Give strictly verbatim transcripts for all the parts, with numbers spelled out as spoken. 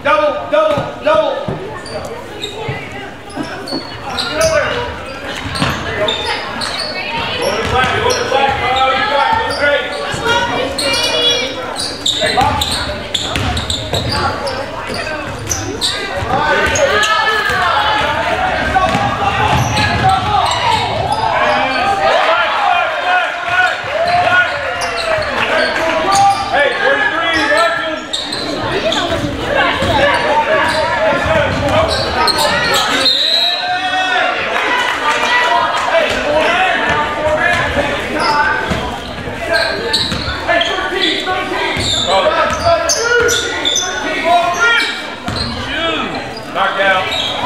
double, double, double. Get over there. Go to the flag, go to the flag, go to the flag, go straight. Hey, Bob. Knocked out.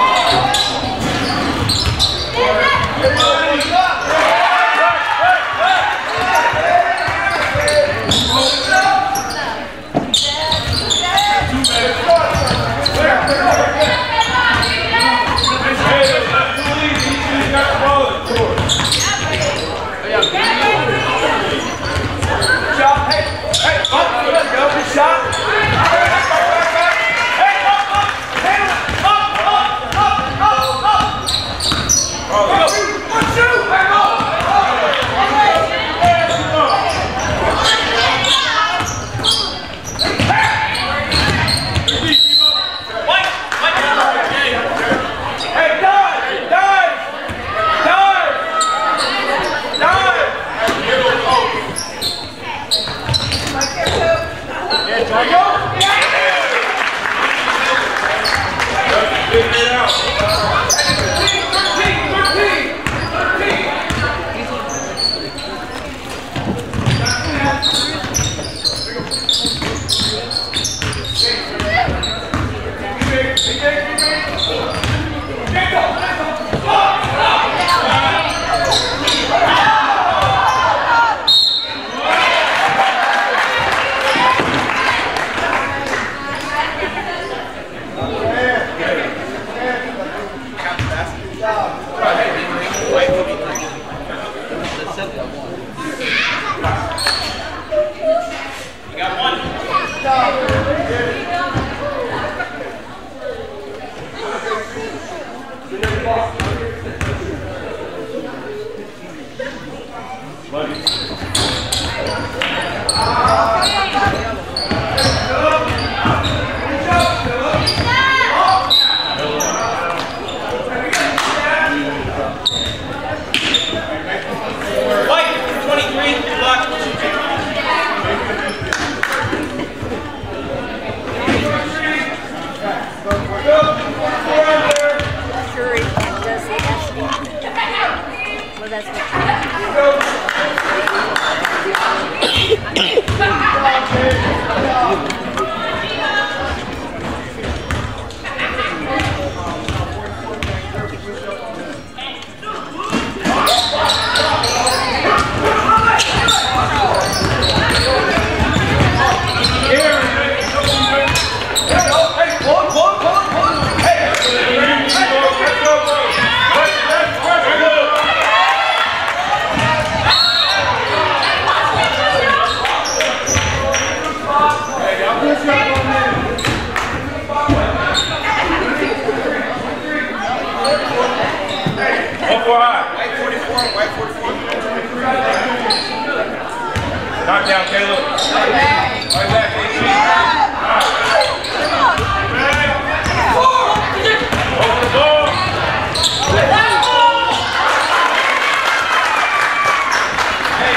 Knockdown, Caleb. Right back, eighteen. Over the ball. Hey,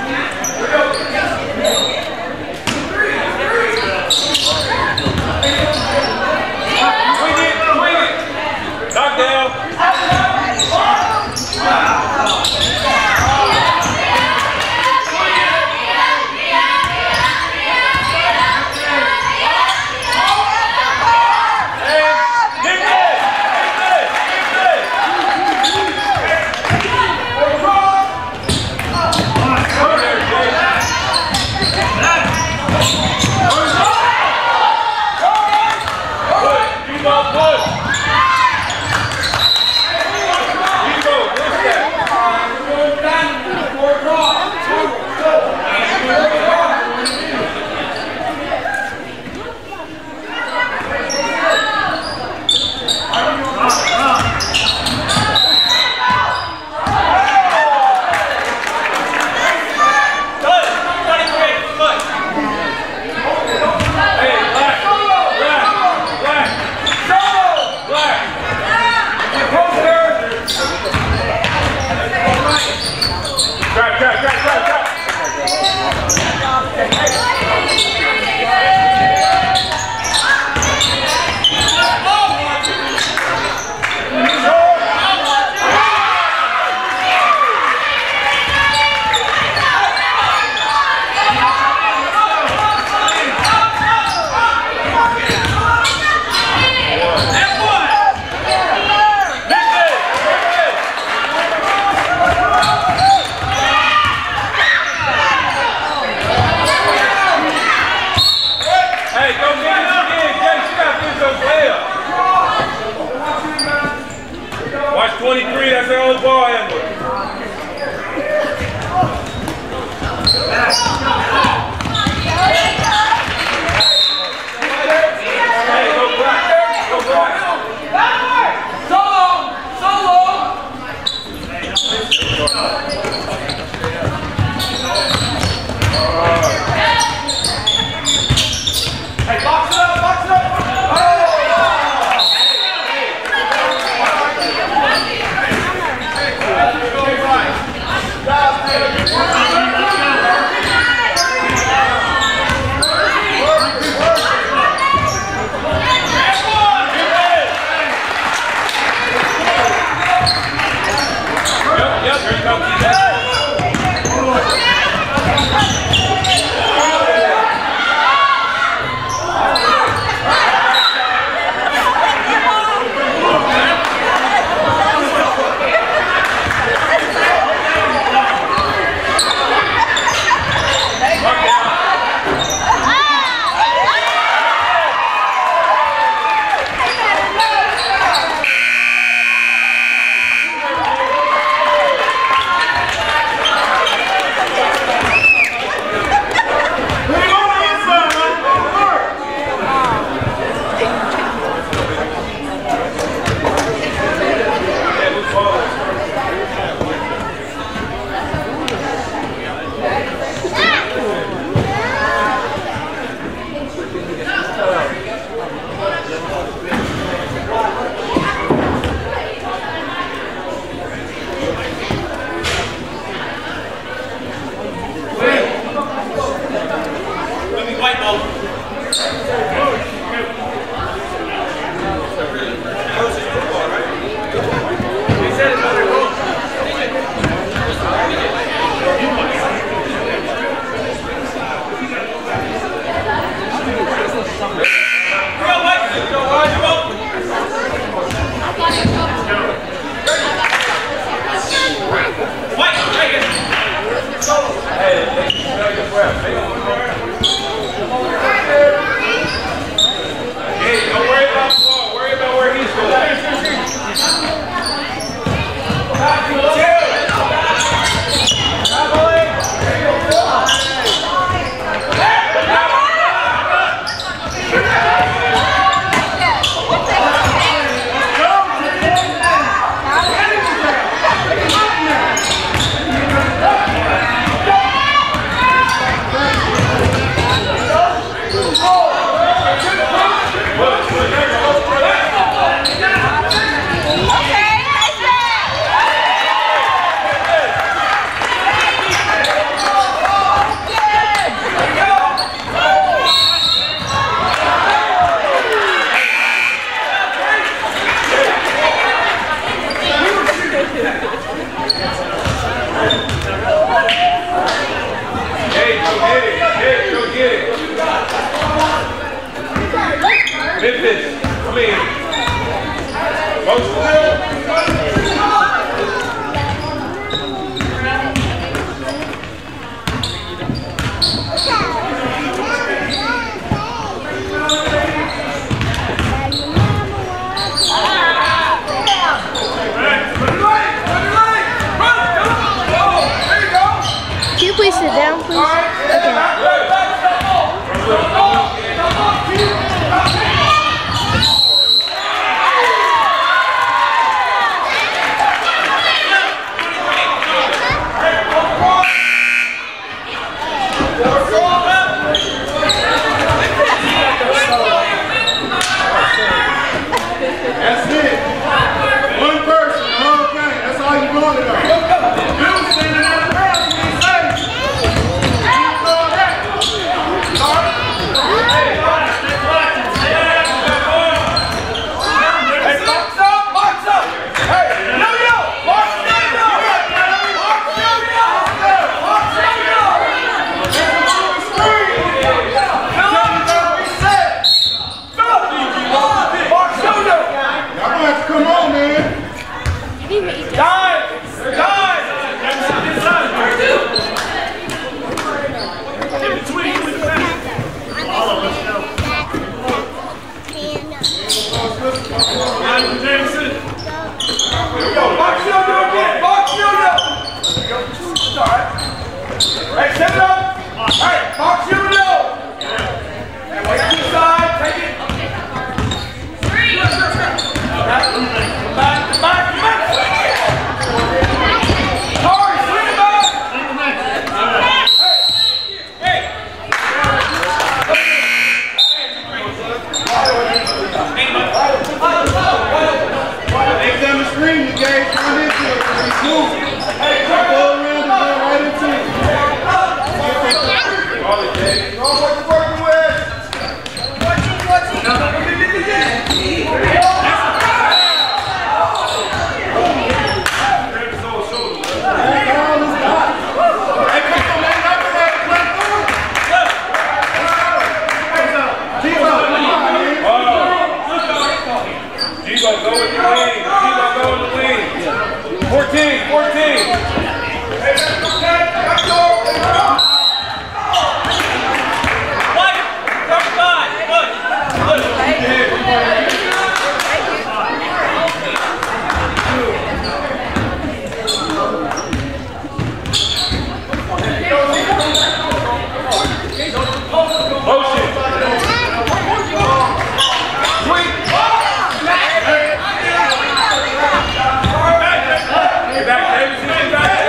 twenty-three, that's their only ball handler. Hey, go black. Go black. Solo! Solo! Hey, box it up, box it up! Let's go right. Davis. I mean, Coach Will. Can you please sit down, please? Okay. That's it. One person, the whole thing. That's all you're going to do. Bill standing out the crowd, you ain't safe. Keep going back. Sorry. Hey, box up, box up. Hey, yo, yo, box up, yo. Box up, yo. Box up, yo. Come on, be set. Box up, yo. Y'all gonna have to come on, man. Dive! Dive! In between you and the back. All of us know. Michael Jameson. Here we go. Box you up again. Box you up. There we go. Start. Hey, set it up. Hey, box you up. And wait to the side. Take it. Back, back, back, back. Sorry, swing it back. Hey, hey. Next time the screen, you guys run into it. It's cool. Hey, go around and go right into it. Know what you're working with. What you, what you, G-Bo, go with the wing. G-Bo, go with the wing. fourteen, fourteen. Hey, let's go, let's go. White, thirty-five. Good. Good. Motion. Get back, Davis. Get back.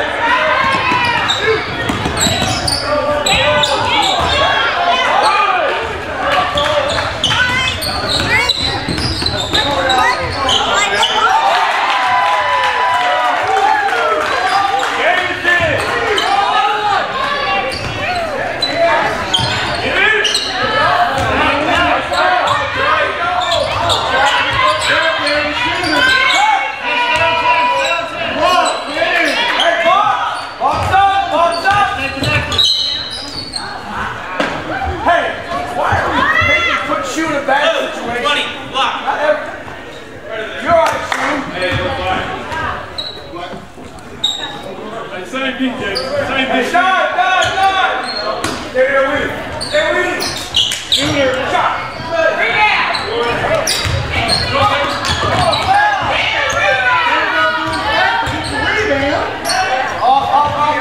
Same beat, David. Same beat. Shot, shot, shot. Stay there with it. Stay with it. Give me a shot. Bring it out. Off, off, off.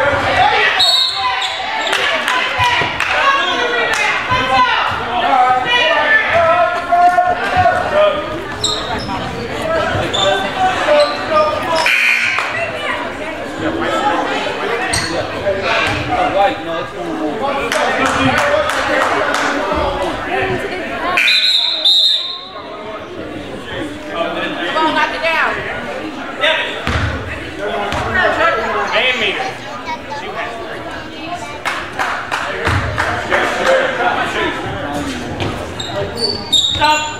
White, no, it's going to come on, knock it down. And meter. Stop.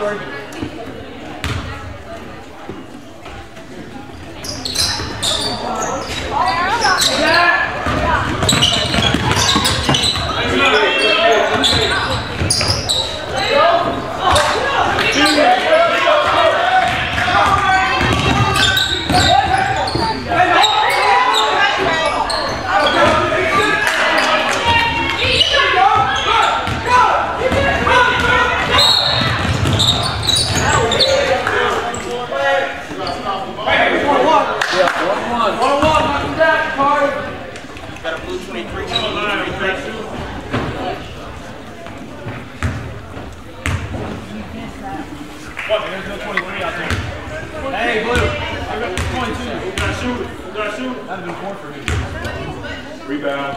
Hey, Blue. I got twenty-two. We gotta shoot. We gotta shoot. That'd be more for me. Rebound.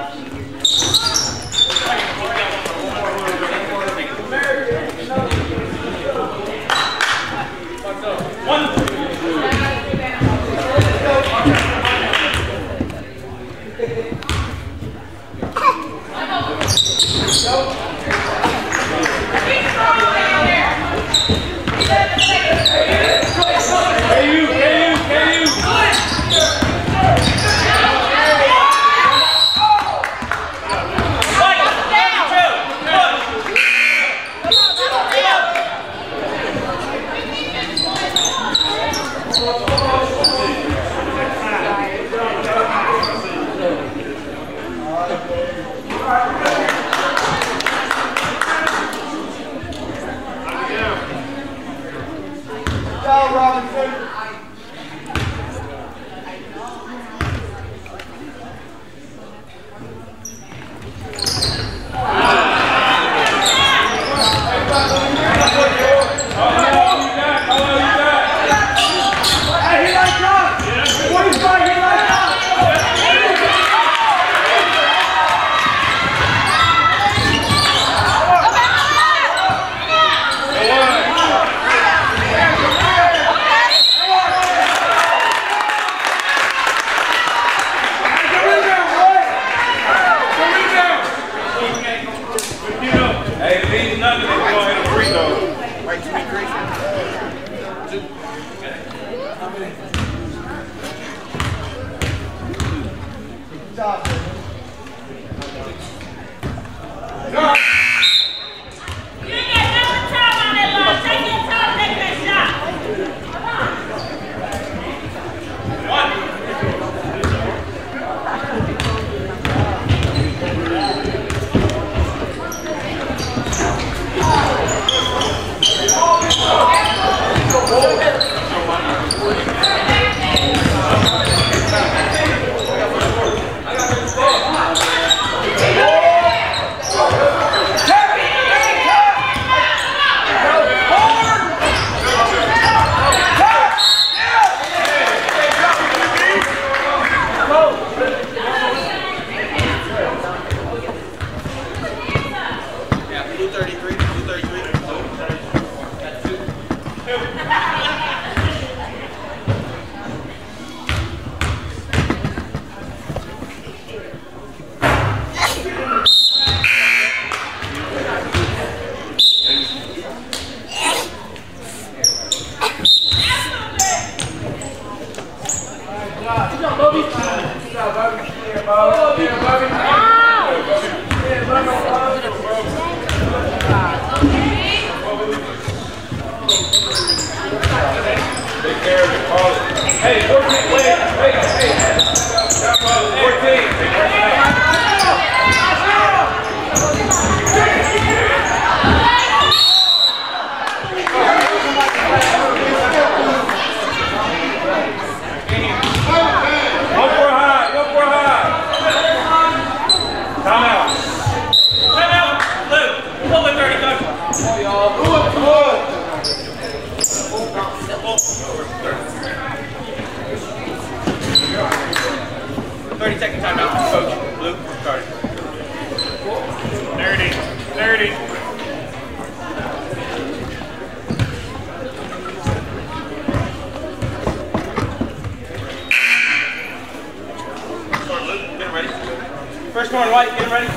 One. Hey, fourteen, wait, wait, hey. fourteen. One for high, one for high. Time out. Time out. Luke, pull the thirty, go. Oh, y'all. thirty second timeout, coach. Luke, starting. thirty, thirty. Start, Luke, get him ready. First corner, White, get him ready.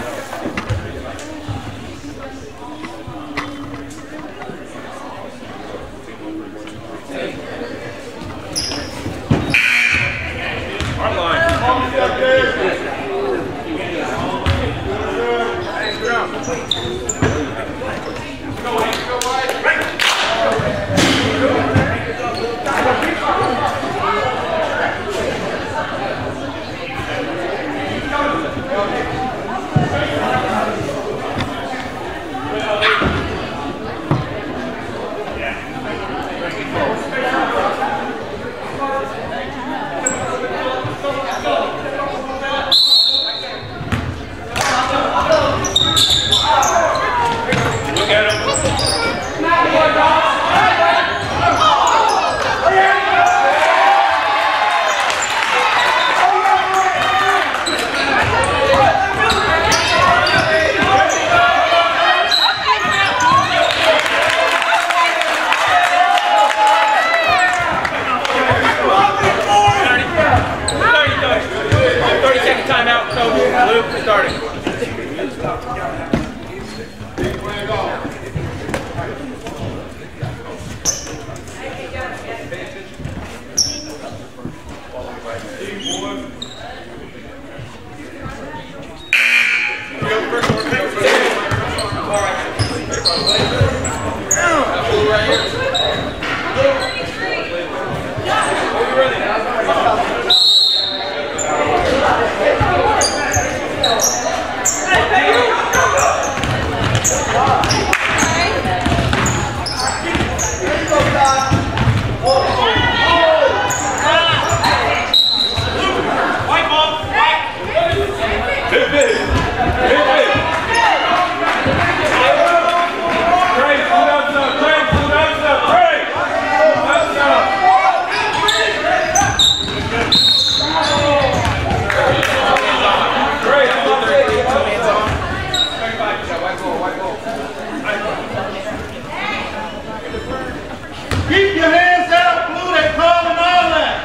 Keep your hands out, Blue. They calling all that.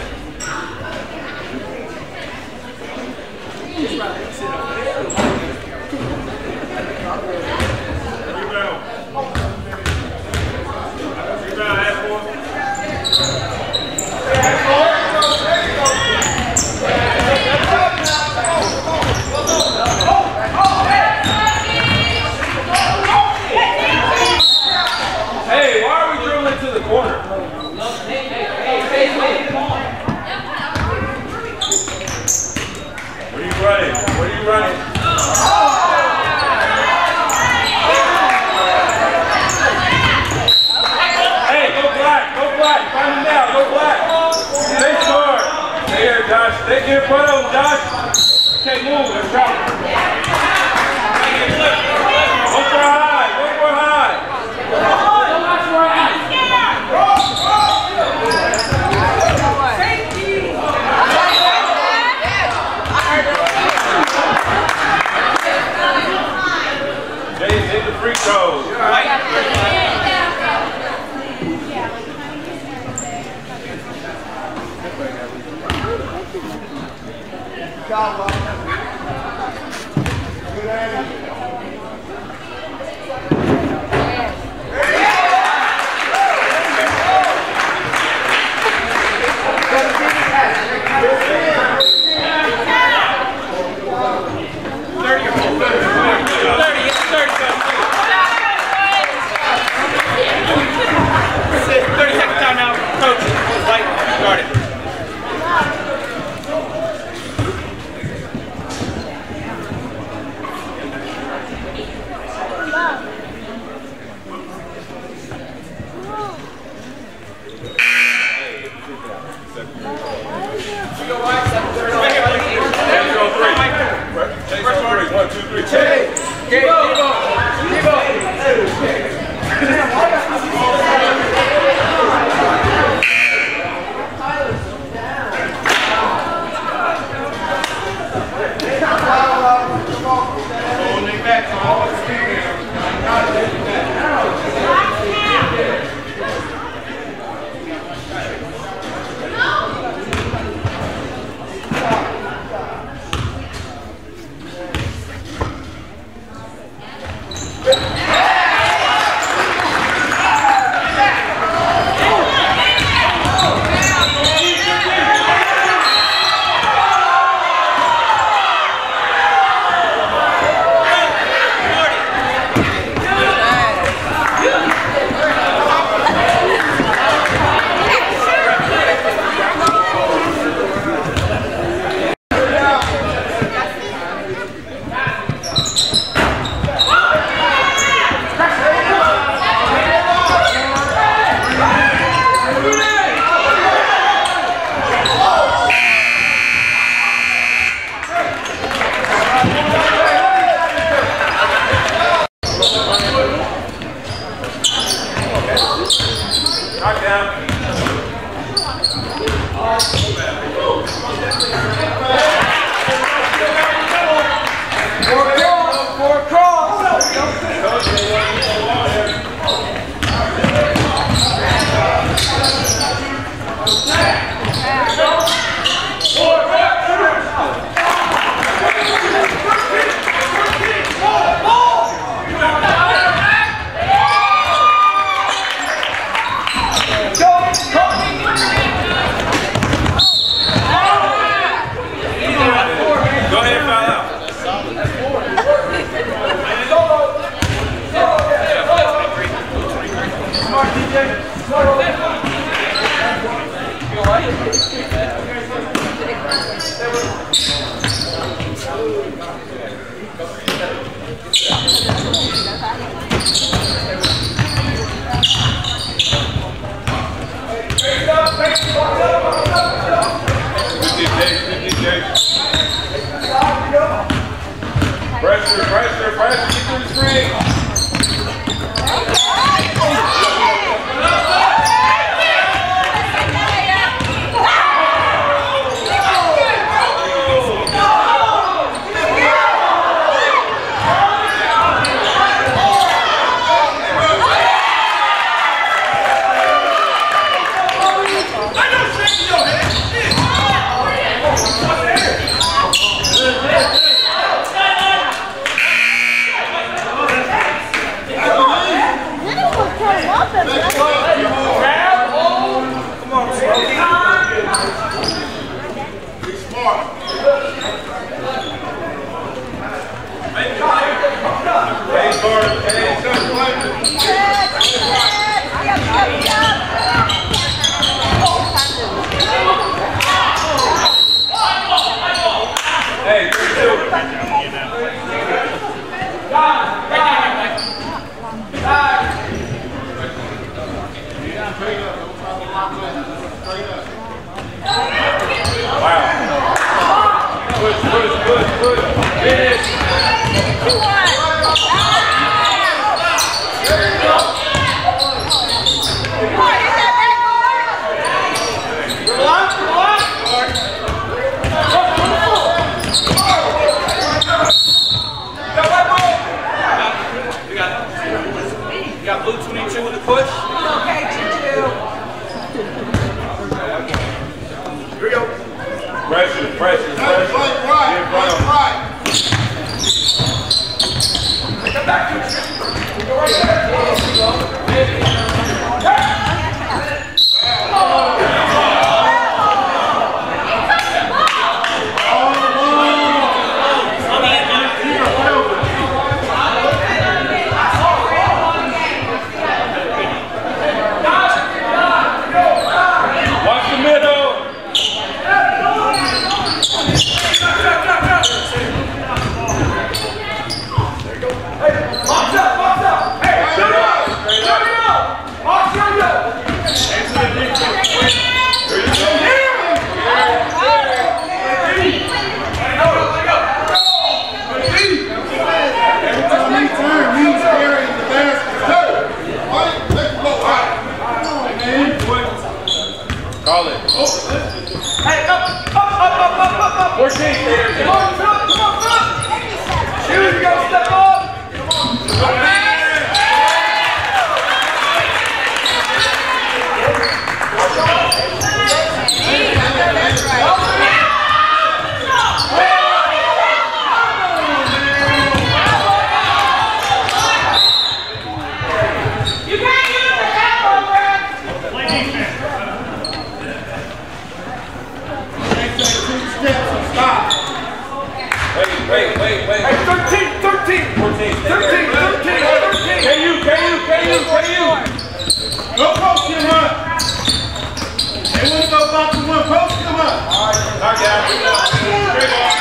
Hey, why are we dribbling to the corner? What are you running? What are you running? Hey, go black, go black. Find him now, go black. Stay smart. Stay here, Josh. Stay in front of him, Josh. Okay, move. Let's drop it. Go for high. Go for high. James, hit the free throws. Push, push, push, push. Finish. You got blue twenty-two with the push. Okay, Choo-Choo. Here we go. Pressure, pressure, pressure. Right, right, Get right, right. right. Come back, go right there. Watch the middle. Box up, box up. Hey, shut up. Shut it up. Box up. There you go. Every time he turns, he's carrying the basket. Right, let's go. Right. Call it. Hey, up, up, up, up, up, up, up. fourteen. Come on, come on, come on, come on. Shoot, you gotta step up. Come on. You can't use the elbow, man. Stop. Wait, wait, wait, wait. Hey, thirteen, thirteen. fourteen. thirteen, thirteen, thirteen. Can you, can you, can you, can you? Go post him up. They want to go back to one. Post him up. Knock it out. Straight off.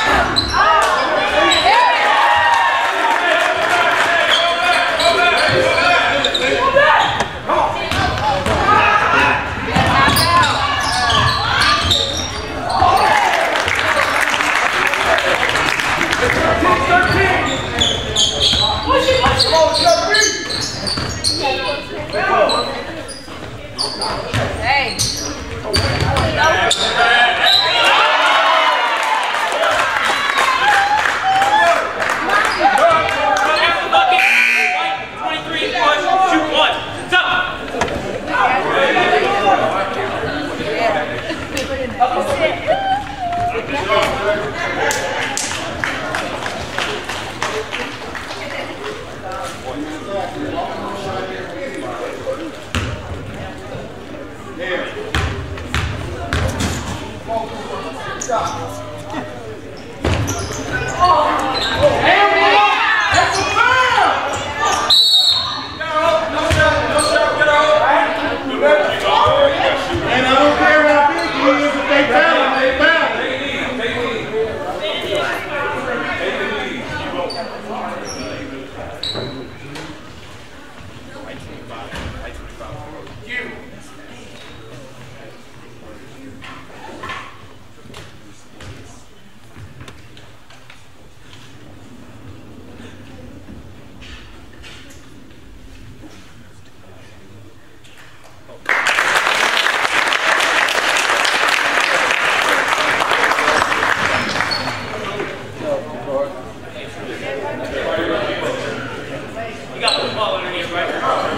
Hey. twenty-three push, shoot one. Stop. And I don't care how big he is, if they foul him, they foul him. You got the ball underneath, right?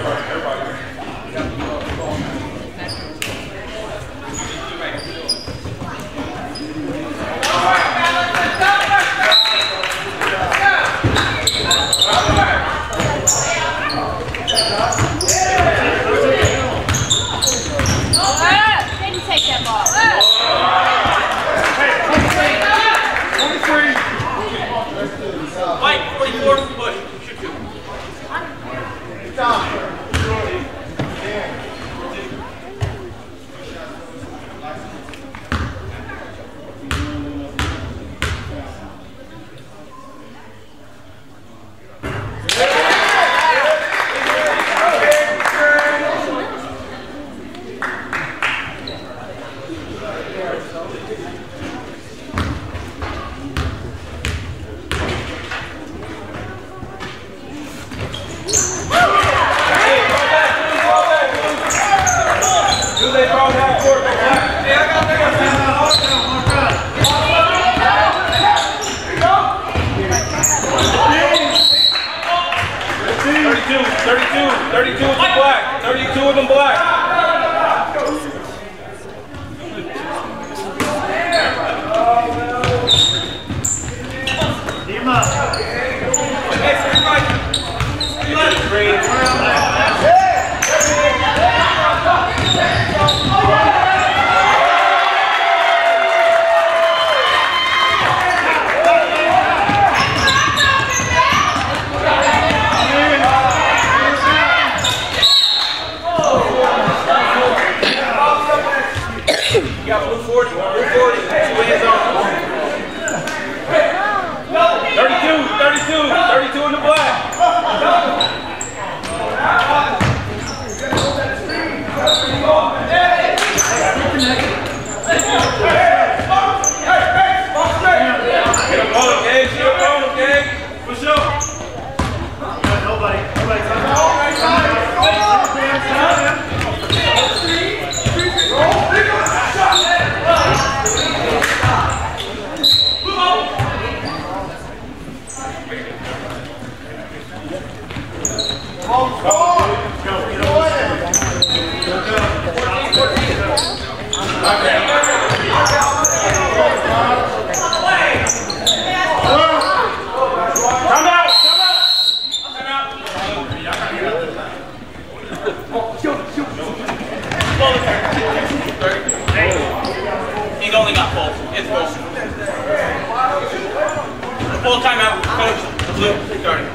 Didn't take that ball. Mike, forty-four, push, shoot two. thirty-two with the black. thirty-two with the black. thirty-two in the black. Get him on, Gage. Get him on, Gage. For sure. Nobody. Nobody. He's only got full. It's full. Full timeout, coach. The blue, starting.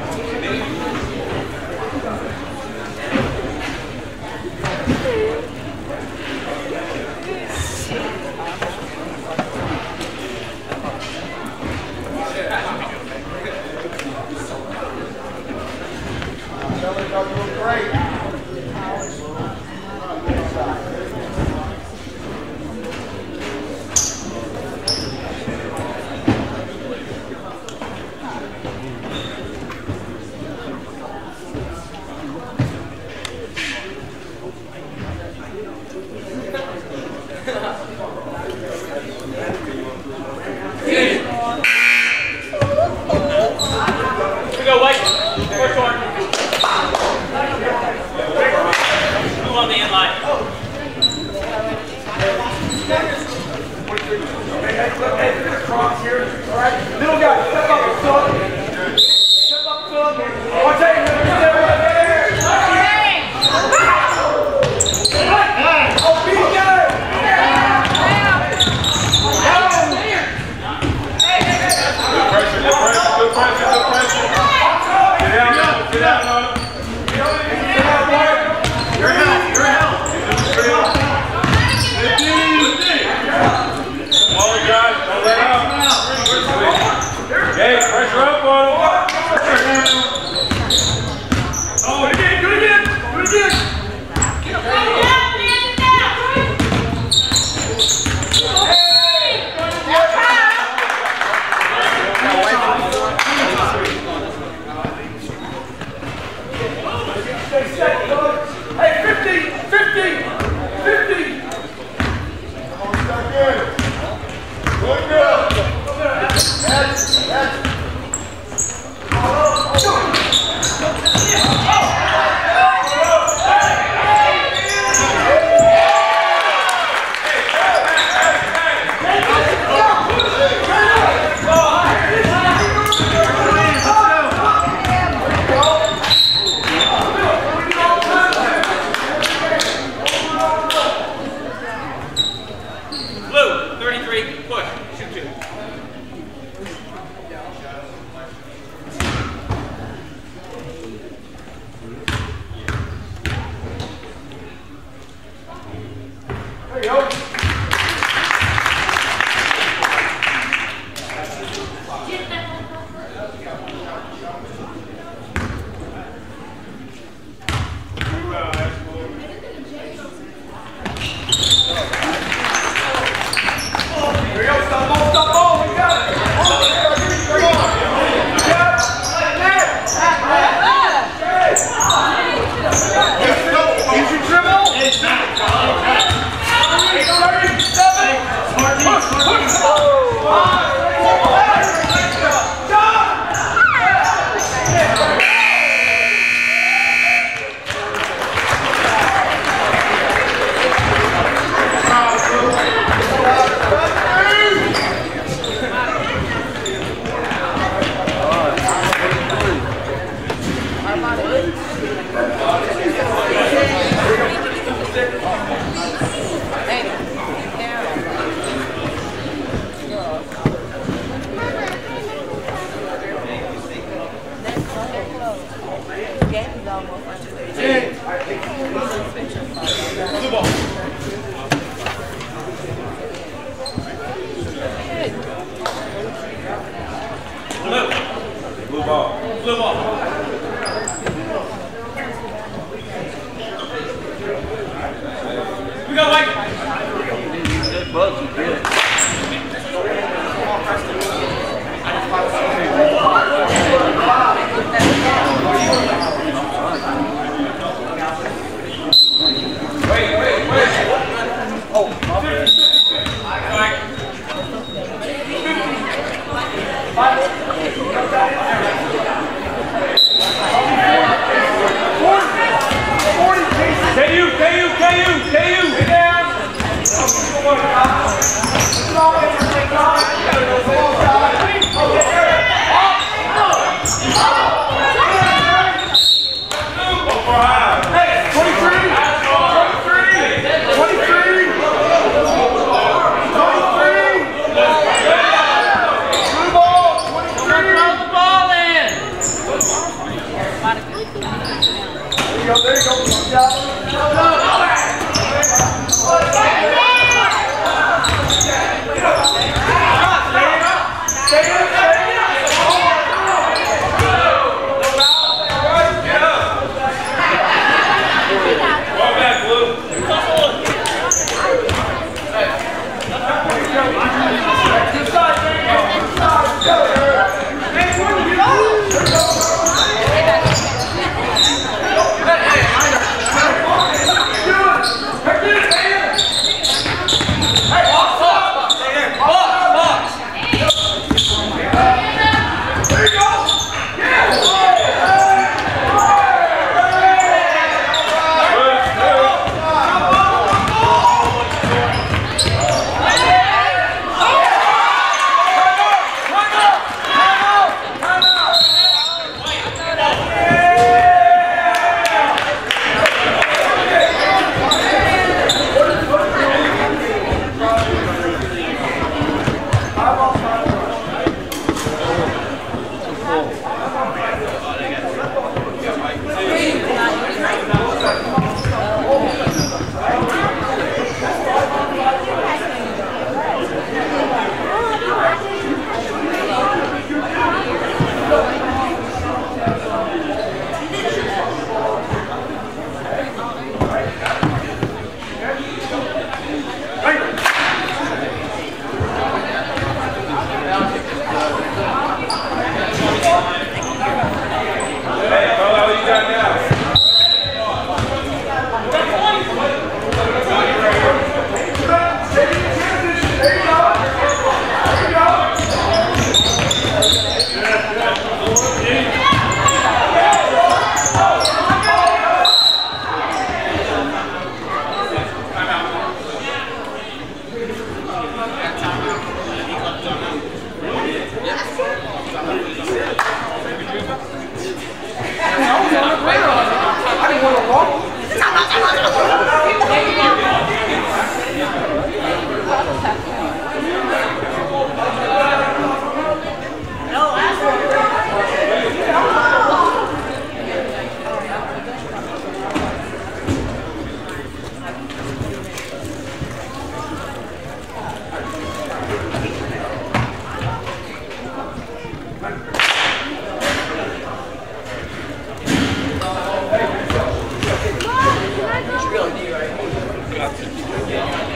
Got to.